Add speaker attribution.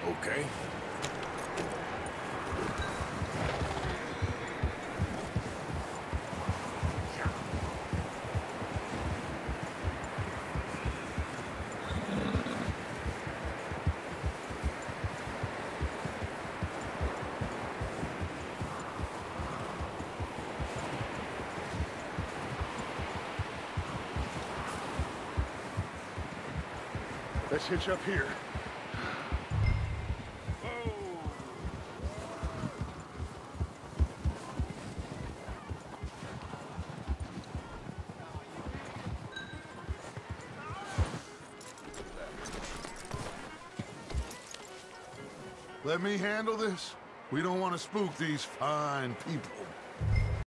Speaker 1: Okay.
Speaker 2: Let's hitch up here. Let me handle this. We don't want to spook these fine people.